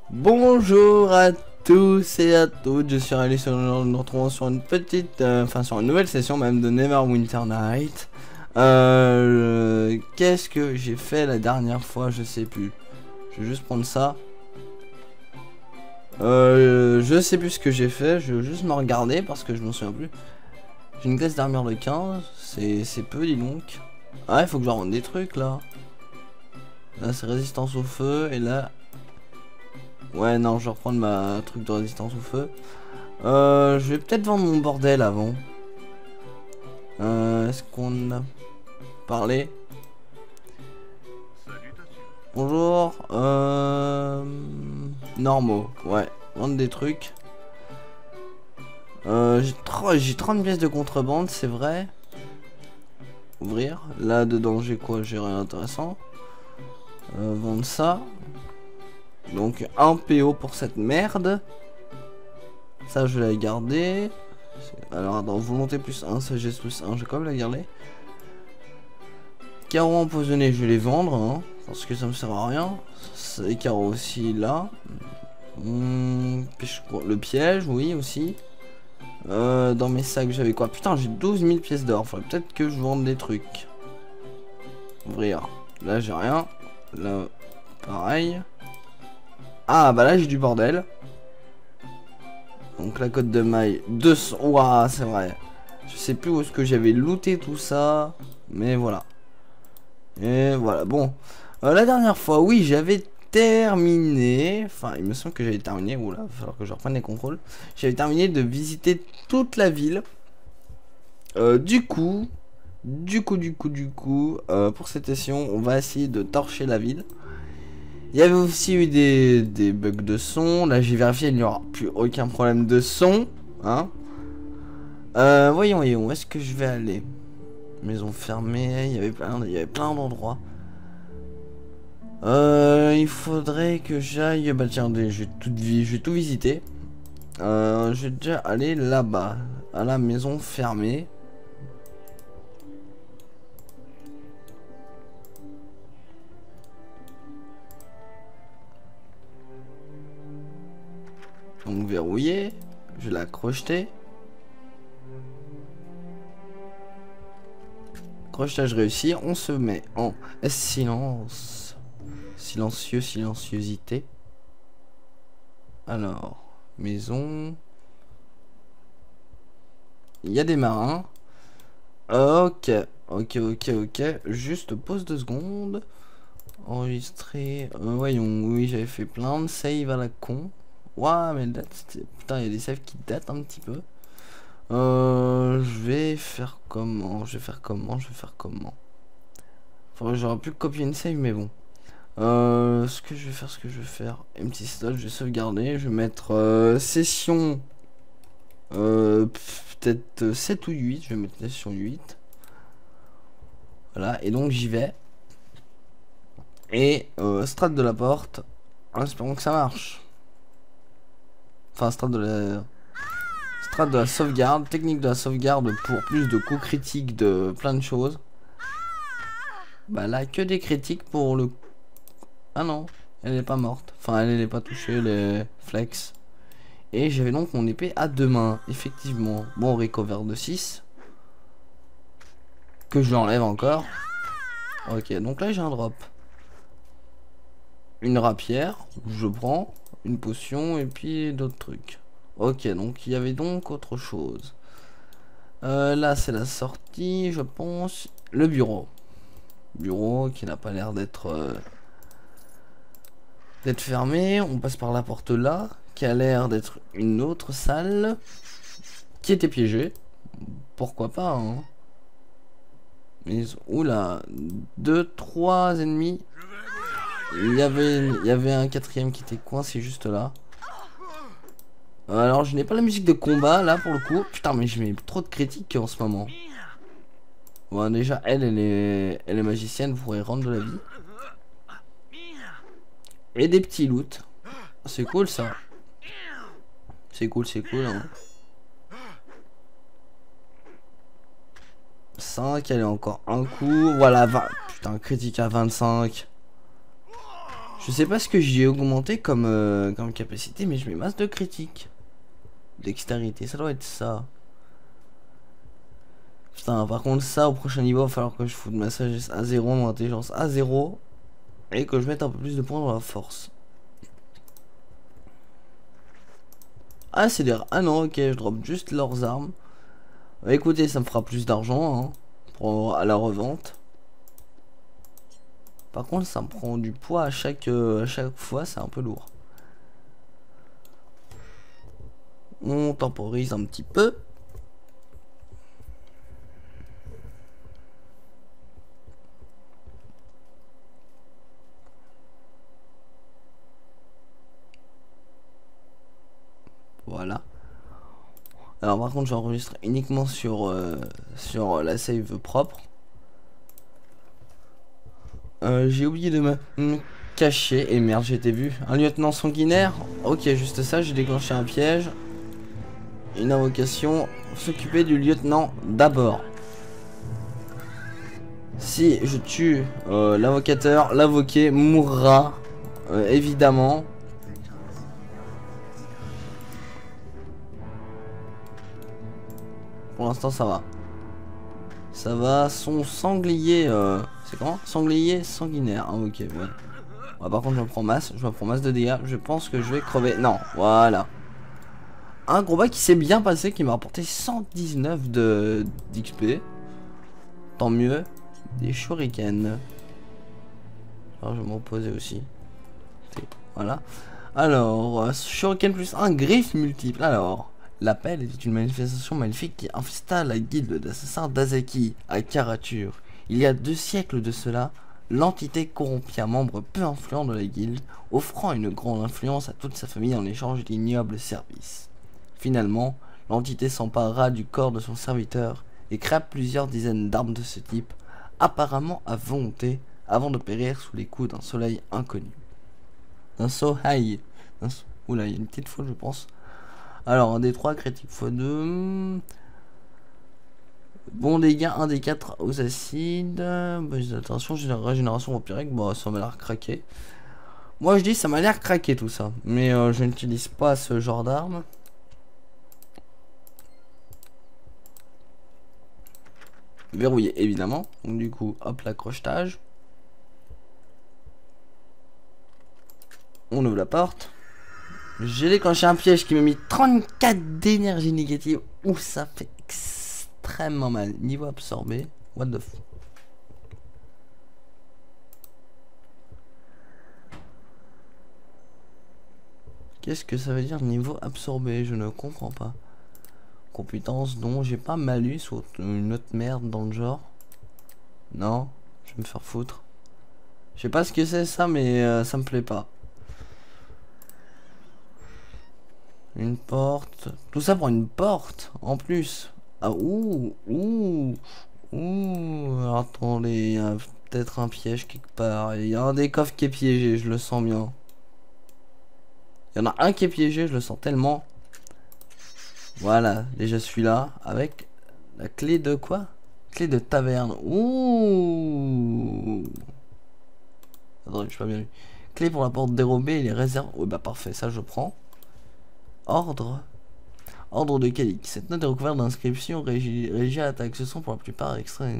Bonjour à tous et à toutes, je suis Alice et nous nous retrouvons sur une petite, sur une nouvelle session même de Neverwinter Night. Qu'est-ce que j'ai fait la dernière fois, je sais plus. Je vais juste prendre ça. Je sais plus ce que j'ai fait, je vais juste me regarder parce que je m'en souviens plus. J'ai une classe d'armure de 15, c'est peu dis donc. Ah, il faut que je rende des trucs là. Là c'est résistance au feu et là... Ouais non, je vais reprendre ma truc de résistance au feu. Je vais peut-être vendre mon bordel avant. Est-ce qu'on a parlé? Bonjour. Normaux, ouais. Vendre des trucs. J'ai 30 pièces de contrebande, c'est vrai. Ouvrir. Là dedans j'ai quoi? J'ai rien d'intéressant. Vendre ça. Donc un PO pour cette merde. Ça je vais la garder. Alors attends, volonté plus 1, sagesse plus 1, je vais quand même la garder. Carreaux empoisonnés, je vais les vendre hein, parce que ça me sert à rien. Les carreaux aussi là. Le piège, oui aussi. Dans mes sacs j'avais quoi? Putain, j'ai 12 000 pièces d'or. Faudrait peut-être que je vende des trucs. Ouvrir. Là j'ai rien. Là pareil. Ah bah là j'ai du bordel. Donc la cote de maille 200. Ouah, c'est vrai. Je sais plus où est-ce que j'avais looté tout ça. Mais voilà. Et voilà, bon. La dernière fois, oui, j'avais terminé. Enfin, il me semble que j'avais terminé. Oula, il va falloir que je reprenne les contrôles. J'avais terminé de visiter toute la ville. Du coup, pour cette session, on va essayer de torcher la ville. Il y avait aussi eu des bugs de son. Là, j'ai vérifié, il n'y aura plus aucun problème de son. Hein. Voyons, où est-ce que je vais aller? Maison fermée, il y avait plein d'endroits. Il faudrait que j'aille. Bah tiens, je vais tout visiter. Je vais déjà aller là-bas, à la maison fermée. Donc verrouillé, je vais la crocheter. Crochetage réussi, on se met en silence. Silenciosité. Alors, maison. Il y a des marins. Ok. Juste pause 2 secondes. Enregistrer. Voyons, oui, j'avais fait plein de save à la con. Ouah, mais date. Putain, il y a des saves qui datent un petit peu. Je vais faire comment? Faudrait que j'aurais pu copier une save, mais bon. Ce que je vais faire. Empty slot, je vais sauvegarder. Je vais mettre session. Peut-être 7 ou 8. Je vais mettre session 8. Voilà, et donc j'y vais. Et strat de la porte. En espérant que ça marche. Enfin, strat de la sauvegarde. Technique de la sauvegarde pour plus de coups critiques de plein de choses. Bah là, que des critiques pour le... Ah non, elle n'est pas morte. Enfin, elle n'est pas touchée, les flex. Et j'avais donc mon épée à 2 mains, effectivement. Bon, recover de 6. Que je l'enlève encore. Ok, donc là j'ai un drop. Une rapière, je prends. Une potion et puis d'autres trucs. Ok, donc il y avait donc autre chose. Là c'est la sortie, je pense. Le bureau. Bureau qui n'a pas l'air d'être fermé. On passe par la porte là, qui a l'air d'être une autre salle. Qui était piégée. Pourquoi pas, hein. Mais oula, 2-3 ennemis. Il y avait un quatrième qui était coincé juste là. Alors je n'ai pas la musique de combat là pour le coup. Putain, mais je mets trop de critiques en ce moment. Bon, déjà elle est magicienne, vous pourrez rendre de la vie. Et des petits loots. C'est cool ça. C'est cool hein. 5, elle est encore un coup. Voilà, 20. Putain, critique à 25. Je sais pas ce que j'ai augmenté comme capacité, mais je mets masse de critique. Dextérité, ça doit être ça. Putain, par contre, ça au prochain niveau, il va falloir que je foute ma sagesse à 0, mon intelligence à 0. Et que je mette un peu plus de points dans la force. Ah, c'est des... Ah non, ok, je drop juste leurs armes. Bah, écoutez, ça me fera plus d'argent hein, à la revente. Par contre, ça me prend du poids à chaque fois, c'est un peu lourd. On temporise un petit peu. Voilà. Alors par contre, j'enregistre uniquement sur la save propre. J'ai oublié de me cacher. Et merde, j'ai été vu. Un lieutenant sanguinaire. Ok, juste ça, j'ai déclenché un piège. Une invocation. S'occuper du lieutenant d'abord. Si je tue l'invocateur, l'invoqué mourra. Évidemment. Pour l'instant, ça va. Ça va. Son sanglier. C'est comment? Sanglier sanguinaire. Ah, ok, ouais. Ouais, par contre, je me prends masse de dégâts. Je pense que je vais crever. Non, voilà. Un combat qui s'est bien passé, qui m'a rapporté 119 d'XP. Tant mieux. Des shurikens. Alors, je vais m'opposer aussi. Voilà. Alors, shuriken plus 1, griffe multiple. Alors, l'appel est une manifestation maléfique qui infesta la guilde d'assassins d'Azaki à Karature. Il y a 2 siècles de cela, l'entité corrompit un membre peu influent de la guilde, offrant une grande influence à toute sa famille en échange d'ignobles services. Finalement, l'entité s'empara du corps de son serviteur et créa plusieurs dizaines d'armes de ce type, apparemment à volonté, avant de périr sous les coups d'un soleil inconnu. Un soleil. Oula, il y a une petite faute, je pense. Alors, un des 3 critique x2. Bon dégâts, 1 des 4 aux acides. Attention, régénération vampirique. Bon, ça m'a l'air craqué. Moi, je dis, ça m'a l'air craqué tout ça. Mais je n'utilise pas ce genre d'arme. Verrouillé, évidemment. Donc, du coup, hop, l'accrochetage. On ouvre la porte. J'ai déclenché un piège qui m'a mis 34 d'énergie négative. Ouh, ça fait extrêmement mal. Niveau absorbé. What the f... Qu'est-ce que ça veut dire niveau absorbé? Je ne comprends pas. Compétence dont j'ai pas malus ou une autre merde dans le genre. Non, je vais me faire foutre. Je sais pas ce que c'est ça, mais ça me plaît pas. Une porte. Tout ça pour une porte en plus. Ah ouh. Attendez, il y a peut-être un piège quelque part. Il y a un des coffres qui est piégé, je le sens bien. Il y en a un qui est piégé, je le sens tellement. Voilà, déjà celui-là. Avec la clé de quoi? Clé de taverne. Ouh. Attendez, je suis pas bien lu. Clé pour la porte dérobée et les réserves. Oui, bah parfait, ça je prends. Ordre. Ordre de Calic. Cette note est recouverte d'inscriptions régie à l'attaque. Ce sont pour la plupart extraits.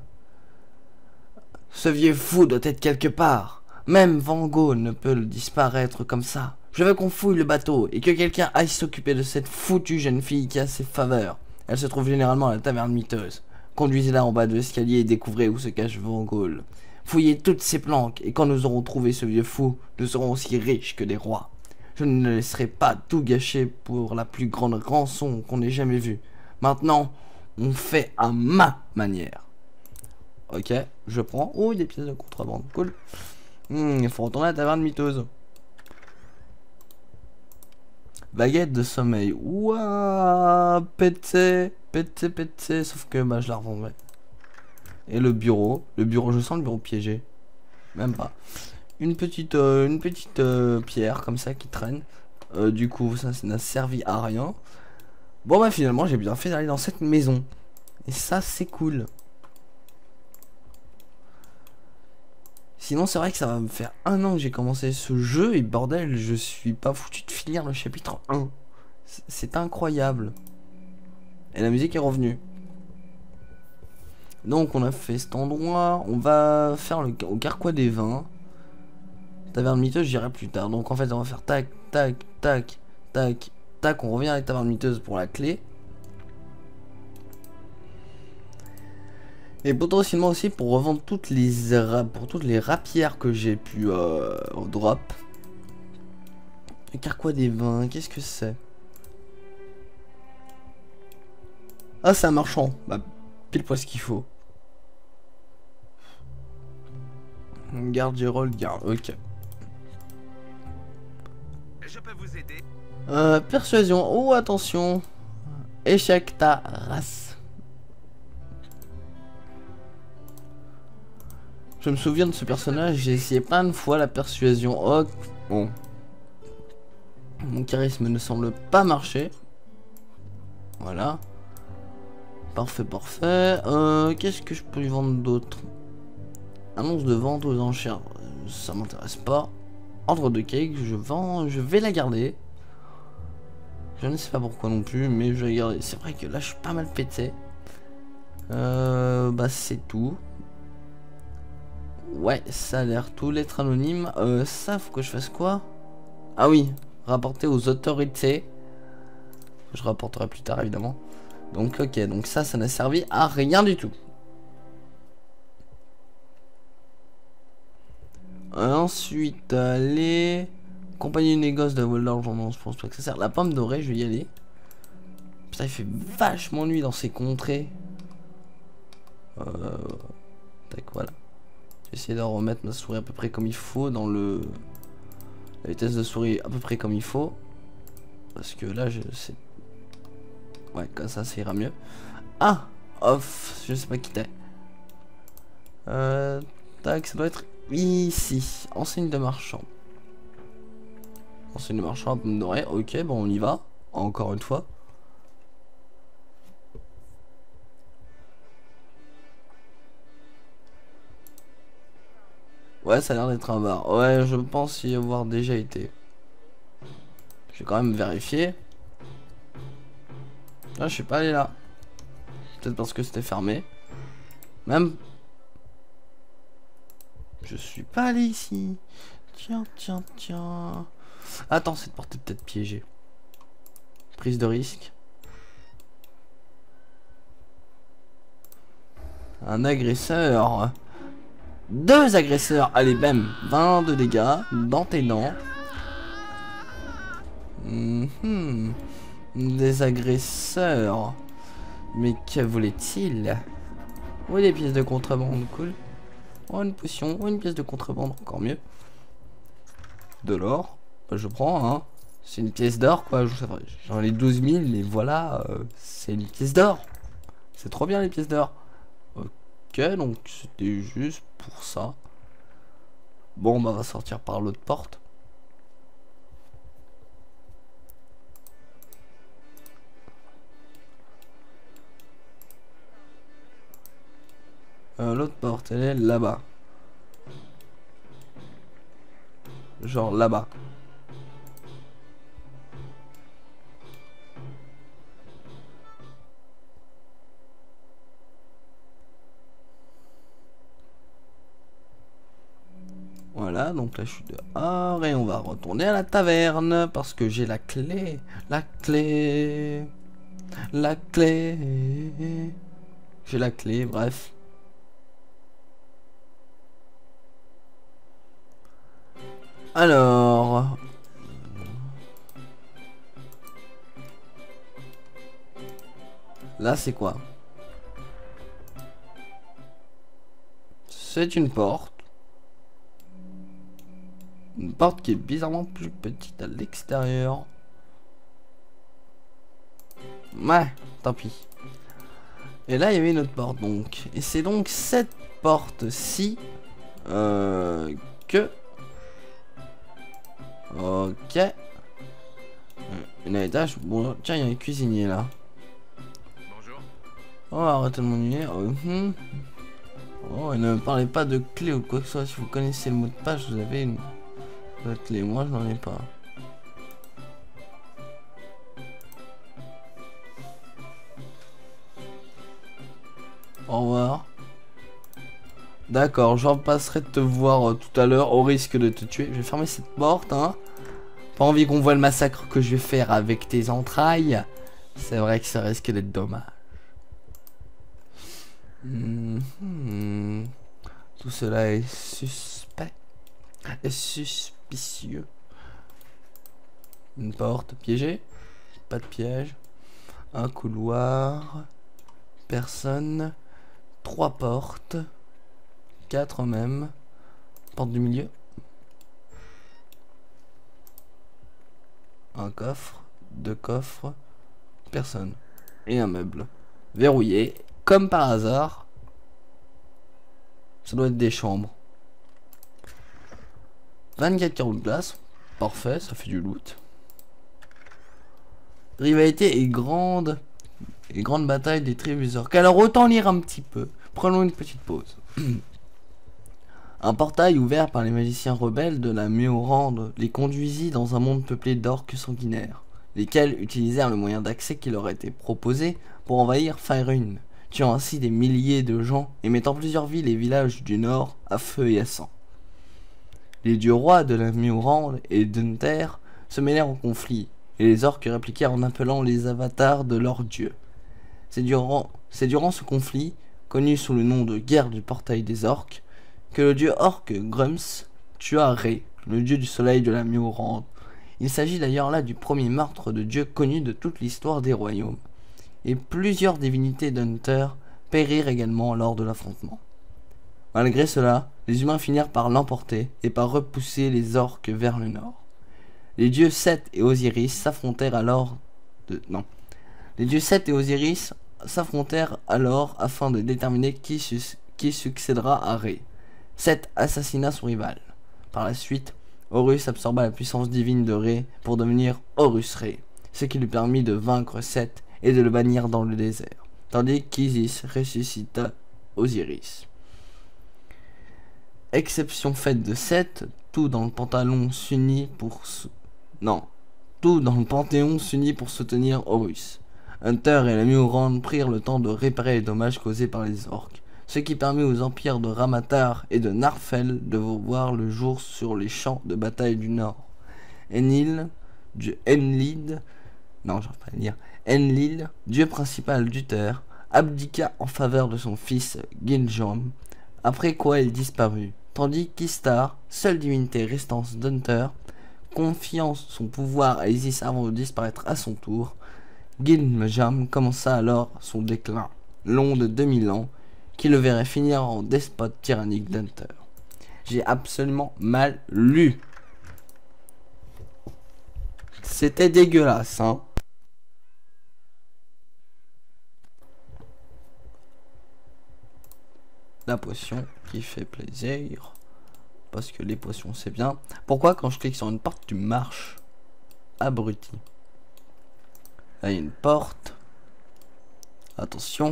Ce vieux fou doit être quelque part. Même Van Gogh ne peut le disparaître comme ça. Je veux qu'on fouille le bateau et que quelqu'un aille s'occuper de cette foutue jeune fille qui a ses faveurs. Elle se trouve généralement à la taverne miteuse. Conduisez-la en bas de l'escalier et découvrez où se cache Van Gogh. Fouillez toutes ces planques et quand nous aurons trouvé ce vieux fou, nous serons aussi riches que des rois. Je ne laisserai pas tout gâcher pour la plus grande rançon qu'on ait jamais vue. Maintenant, on fait à ma manière. Ok, je prends. Oh, des pièces de contrebande. Cool. Il faut retourner à la taverne miteuse. Baguette de sommeil. Ouah, pété. Sauf que bah, je la revendrai. Et le bureau. Je sens le bureau piégé. Même pas. Une petite pierre comme ça qui traîne. Du coup, ça n'a servi à rien. Bon, bah finalement, j'ai bien fait d'aller dans cette maison. Et ça, c'est cool. Sinon, c'est vrai que ça va me faire 1 an que j'ai commencé ce jeu et bordel, je suis pas foutu de finir le chapitre 1. C'est incroyable. Et la musique est revenue. Donc, on a fait cet endroit. On va faire au Carquois des Vins. Taverne miteuse, j'irai plus tard. Donc, en fait, on va faire tac, tac, tac, tac, tac. On revient à la taverne miteuse pour la clé. Et potentiellement aussi pour revendre toutes les rapières que j'ai pu au drop. Le Carquois des Vins, qu'est-ce que c'est? Ah, c'est un marchand. Bah, pile poil ce qu'il faut. Garde Gérald, garde, ok. Je peux vous aider? Persuasion, oh attention. Échec ta race. Je me souviens de ce personnage, j'ai essayé plein de fois la persuasion. Oh, bon. Mon charisme ne semble pas marcher. Voilà. Parfait, parfait. Qu'est-ce que je peux lui vendre d'autre? Annonce de vente aux enchères. Ça m'intéresse pas. Ordre de cake, je vais la garder. Je ne sais pas pourquoi non plus, mais je vais la garder. C'est vrai que là, je suis pas mal pété. Bah, c'est tout. Ouais, ça a l'air tout. Lettre anonyme. Ça, faut que je fasse quoi? Ah oui, rapporter aux autorités. Je rapporterai plus tard, évidemment. Donc, ok, donc ça n'a servi à rien du tout. Ensuite, aller... Compagnie de négoce de vol d'argent, non, je pense pas que ça sert. La pomme dorée, je vais y aller. Putain, il fait vachement nuit dans ces contrées. Tac, voilà. J'ai essayé de remettre ma souris à peu près comme il faut dans le... La vitesse de souris à peu près comme il faut. Parce que là, je sais... Ouais, comme ça ira mieux. Ah, off, je sais pas qui t'es. Tac, ça doit être ici. Enseigne de marchand. Enseigne de marchand à pomme dorée. Ok, bon, on y va. Encore une fois. Ouais, ça a l'air d'être un bar. Ouais, je pense y avoir déjà été. Je vais quand même vérifier. Ah, je suis pas allé là. Peut-être parce que c'était fermé. Même... Je suis pas allé ici. Tiens, tiens, tiens. Attends, cette porte est peut-être piégée. Prise de risque. Un agresseur. 2 agresseurs. Allez, bam. 20 de dégâts dans tes dents. Des agresseurs. Mais que voulait-il? Oui, des pièces de contrebande, cool. Oh, une potion, oh, une pièce de contrebande, encore mieux. De l'or, je prends, hein. C'est une pièce d'or, quoi. J'en ai 12 000, et voilà, c'est une pièce d'or. C'est trop bien, les pièces d'or. Ok, donc c'était juste pour ça. Bon, bah, on va sortir par l'autre porte. L'autre porte, elle est là-bas. Genre là-bas. Voilà, donc là je suis dehors et on va retourner à la taverne parce que j'ai la clé. La clé. La clé. J'ai la clé, bref. Alors... Là, c'est quoi? C'est une porte. Une porte qui est bizarrement plus petite à l'extérieur. Ouais, tant pis. Et là, il y avait une autre porte, donc. Et c'est donc cette porte-ci que... Ok. Une étage. Bon, tiens, il y a un cuisinier là. Bonjour. Oh, arrêtez de m'ennuyer. Oh, et ne me parlez pas de clé ou quoi que ce soit. Si vous connaissez le mot de passe, vous avez une clé. Moi, je n'en ai pas. Au revoir. D'accord, je repasserai de te voir tout à l'heure au risque de te tuer. Je vais fermer cette porte, hein. Pas envie qu'on voit le massacre que je vais faire avec tes entrailles. C'est vrai que ça risque d'être dommage. Tout cela est suspect. Et suspicieux. Une porte piégée. Pas de piège. Un couloir. Personne. 3 portes. 4 même. Porte du milieu. Un coffre. 2 coffres. Personne. Et un meuble. Verrouillé. Comme par hasard. Ça doit être des chambres. 24 carreaux de glace. Parfait, ça fait du loot. Rivalité et grande bataille des tribus orques. Alors autant lire un petit peu. Prenons une petite pause. Un portail ouvert par les magiciens rebelles de la Méorande les conduisit dans un monde peuplé d'orques sanguinaires, lesquels utilisèrent le moyen d'accès qui leur était proposé pour envahir Faerûn, tuant ainsi des milliers de gens et mettant plusieurs villes et villages du nord à feu et à sang. Les dieux rois de la Méorande et d'Unter se mêlèrent au conflit, et les orques répliquèrent en appelant les avatars de leurs dieux. C'est durant ce conflit, connu sous le nom de guerre du portail des orques, que le dieu orc Grums tua Ré, le dieu du soleil de la Méorande. Il s'agit d'ailleurs là du premier meurtre de dieu connu de toute l'histoire des royaumes. Et plusieurs divinités d'Hunter périrent également lors de l'affrontement. Malgré cela, les humains finirent par l'emporter et par repousser les orques vers le nord. Les dieux Seth et Osiris s'affrontèrent alors afin de déterminer qui succédera à Ré. Seth assassina son rival. Par la suite, Horus absorba la puissance divine de Ré pour devenir Horus Ré, ce qui lui permit de vaincre Seth et de le bannir dans le désert, tandis qu'Isis ressuscita Osiris. Exception faite de Seth, tout dans le Panthéon s'unit pour soutenir Horus. Hunter et la Méorande prirent le temps de réparer les dommages causés par les orques, ce qui permet aux empires de Ramatar et de Narfel de voir le jour sur les champs de bataille du Nord. Enlil, dieu principal d'Uther, abdiqua en faveur de son fils Giljom, après quoi il disparut, tandis qu'Istar, seule divinité restante d'Hunter, confiant son pouvoir à Isis avant de disparaître à son tour, Gilmjam commença alors son déclin, long de 2000 ans, qui le verrait finir en despote tyrannique d'Hunter. J'ai absolument mal lu. C'était dégueulasse, hein. La potion qui fait plaisir. Parce que les potions c'est bien. Pourquoi quand je clique sur une porte tu marches? Abruti. Là il y a une porte. Attention.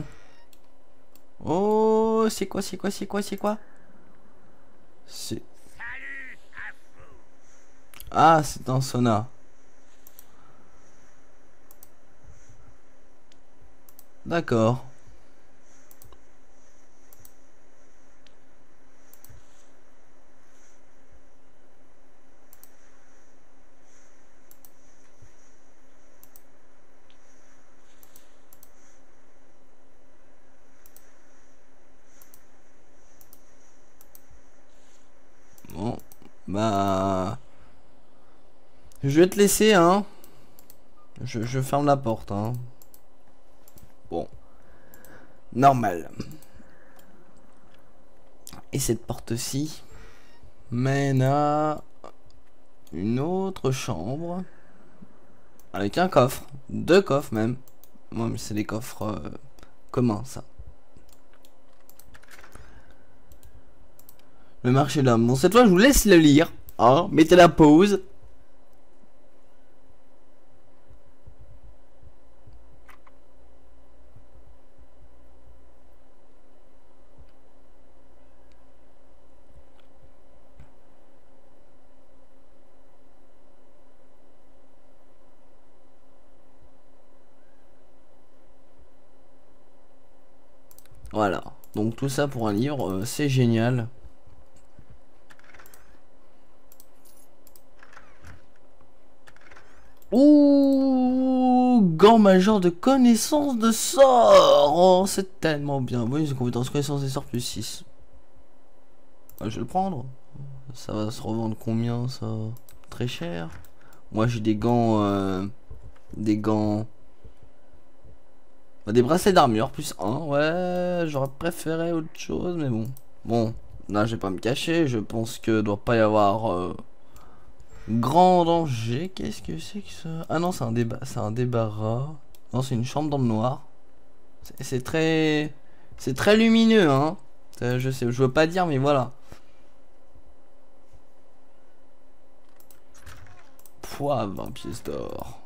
Oh, c'est quoi? C'est Ah, c'est un sauna. D'accord. Bon, bah... Je vais te laisser, hein. Je ferme la porte, hein. Bon. Normal. Et cette porte-ci mène à une autre chambre avec un coffre, 2 coffres même. Moi, mais c'est des coffres communs, ça. Le marché de l'homme. Bon, cette fois, je vous laisse le lire. Hein, mettez la pause. Voilà. Donc tout ça pour un livre, c'est génial. Ouh, gant majeur de connaissance de sort. Oh, c'est tellement bien. Oui, c'est compétence connaissance des sorts plus 6. Ah, je vais le prendre. Ça va se revendre combien ça? Très cher. Moi j'ai des gants. Des gants. Des bracelets d'armure plus 1. Ouais, j'aurais préféré autre chose, mais bon. Bon, là je vais pas me cacher. Je pense que doit pas y avoir grand danger. Qu'est-ce que c'est que ça? Ah non, c'est un débarras. Non, c'est une chambre dans le noir. C'est très. C'est très lumineux, hein. Je sais, je veux pas dire, mais voilà. Pouah, 20 pièces d'or.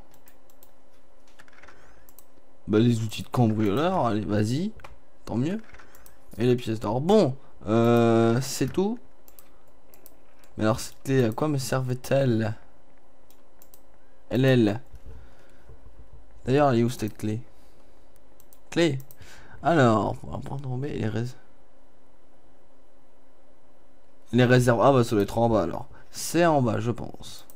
Bah les outils de cambrioleur, allez vas-y, tant mieux. Et les pièces d'or. Bon, c'est tout. Mais alors c'était à quoi me servait-elle? Elle. D'ailleurs elle est où cette clé? Clé. Alors, on va prendre tomber les réserves. Ah bah ça doit être en bas alors. C'est en bas je pense.